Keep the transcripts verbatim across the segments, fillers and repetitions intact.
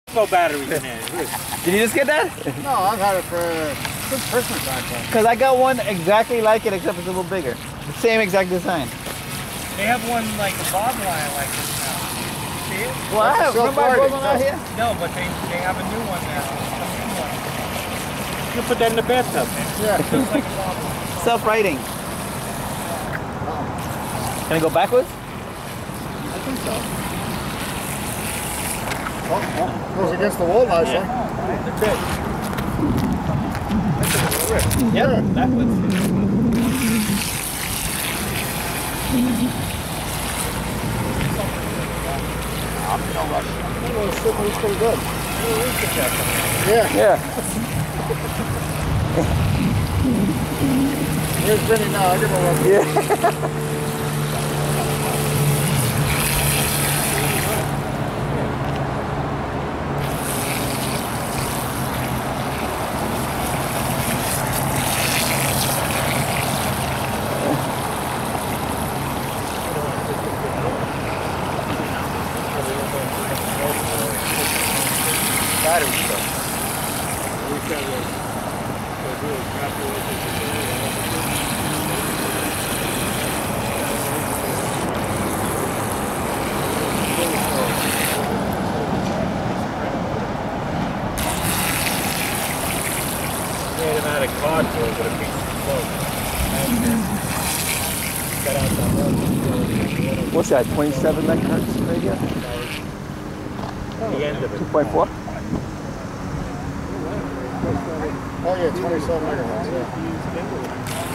No batteries in there. Did you just get that? No, I've had it for good Christmas time. Because I got one exactly like it, except it's a little bigger. The same exact design. They have one like a bob wire like this now. See it? Well, I have. Remember I brought one out here? No, but they, they have a new one now. A new one. You put that in the bathtub. Yeah. It looks like a bob wire. Self-righting. Can I go backwards? I think so. Oh, oh, goes against the wall now, son. That's it. That's a rip. Yep, backwards. Oh, it's still- it's pretty good. Yeah. Yeah. Here's Vinny now. I'll give him a rub. Yeah. Battery stuff. Made him out of cardboard with a piece of cloth. Cut out that What's that, twenty-seven megahertz radio? the end of it. two point four? Oh yeah, twenty-seven megahertz. Yeah.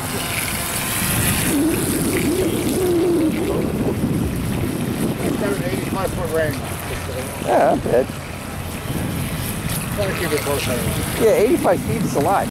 It's got an eighty-five foot range. Yeah, not bad. Try to keep it close anyway. Yeah, eighty-five feet is a lot.